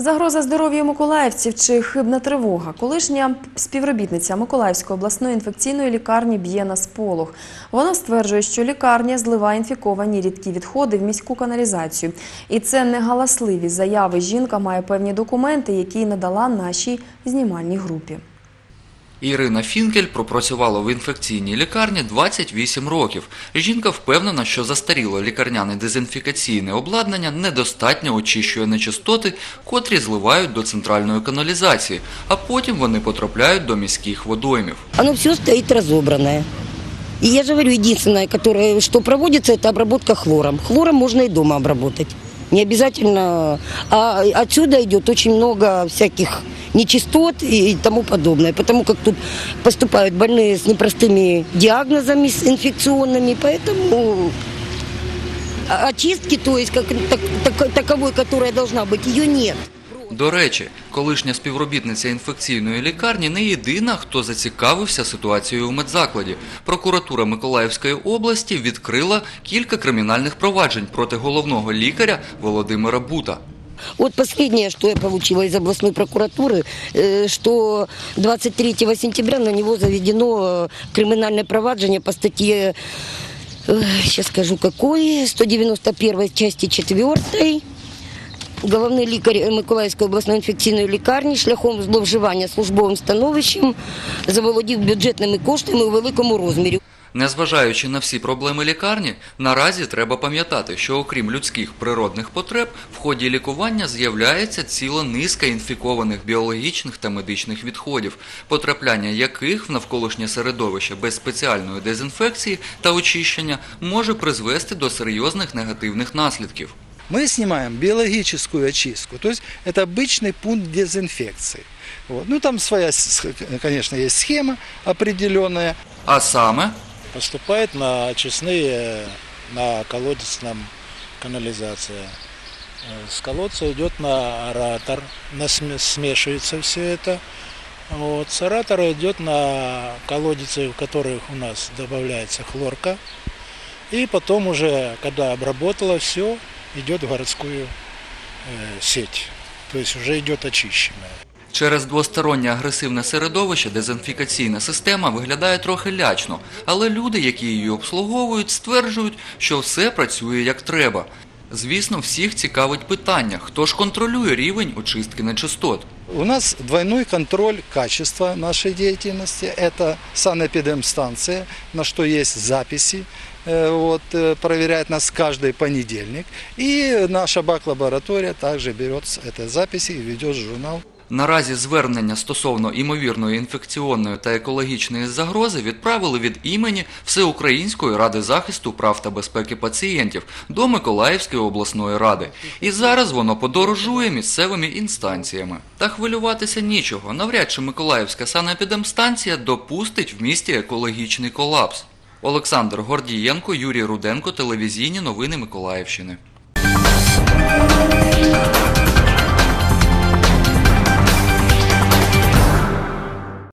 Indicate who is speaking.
Speaker 1: Загроза здоров'ю миколаївців чи хибна тривога. Колишня співробітниця Миколаївської обласної інфекційної лікарні б'є на сполох. Вона стверджує, що лікарня зливає інфіковані рідкі відходи в міську каналізацію. І це не галасливі заяви. Жінка має певні документи, які надала нашій знімальній групі.
Speaker 2: Ірина Фінкель пропрацювала в інфекційній лікарні 28 років. Жінка впевнена, що застаріле лікарняне дезінфікаційне обладнання недостатньо очищує нечистоти, котрі зливають до центральної каналізації, а потім вони потрапляють до міських водоймів.
Speaker 3: Оно все стоит разобранное. И я же говорю, единственное, что проводится, это обработка хлором. Хлором можно и дома обработать. Не обязательно. А отсюда идет очень много всяких нечистот и тому подобное. Потому как тут поступают больные с непростыми диагнозами, с инфекционными. Поэтому очистки, то есть таковой, которая должна быть, ее нет.
Speaker 2: До речі, колишня співробітниця інфекційної лікарні не єдина, хто зацікавився ситуацією у медзакладі. Прокуратура Миколаївської області відкрила кілька кримінальних проваджень проти головного лікаря Володимира Бута.
Speaker 3: Вот последнее, что я получила из областной прокуратуры, что 23 сентября на него заведено криминальное проваджение по статье, сейчас скажу какой, 191 части 4. Головний лікар Миколаївської обласної інфекційної лікарні шляхом зловживання службовим становищем заволодів бюджетними коштами у великому розмірі.
Speaker 2: Незважаючи на всі проблеми лікарні, наразі треба пам'ятати, що окрім людських природних потреб, в ході лікування з'являється ціла низка інфікованих біологічних та медичних відходів, потрапляння яких в навколишнє середовище без спеціальної дезінфекції та очищення може призвести до серйозних негативних наслідків.
Speaker 4: Мы снимаем биологическую очистку, то есть это обычный пункт дезинфекции. Вот. Ну там своя, конечно, есть схема определенная.
Speaker 2: А саме?
Speaker 5: Поступает на очистные, на колодец канализация. С колодца идет на аэратор, смешивается все это. Вот. С аэратора идет на колодцы, в которых у нас добавляется хлорка. И потом уже, когда обработала все, идет в городскую сеть, то есть уже идет очищенная.
Speaker 2: Через двостороннє агресивне середовище дезінфікаційна система виглядає трохи лячно, але люди, які її обслуговують, стверджують, що все працює як треба. Звісно, всіх цікавить питання, хто ж контролює рівень очистки нечистот.
Speaker 4: У нас двойной контроль качества нашей деятельности. Это санэпидемстанция, на что есть записи. Вот, проверяет нас каждый понедельник. И наша бак-лаборатория также берет эти записи и ведет журнал.
Speaker 2: Наразі звернення стосовно імовірної інфекційної та екологічної загрози відправили від імені Всеукраїнської ради захисту прав та безпеки пацієнтів до Миколаївської обласної ради. І зараз воно подорожує місцевими інстанціями. Та хвилюватися нічого. Навряд чи Миколаївська санепідемстанція допустить в місті екологічний колапс. Олександр Гордієнко, Юрій Руденко, телевізійні новини Миколаївщини.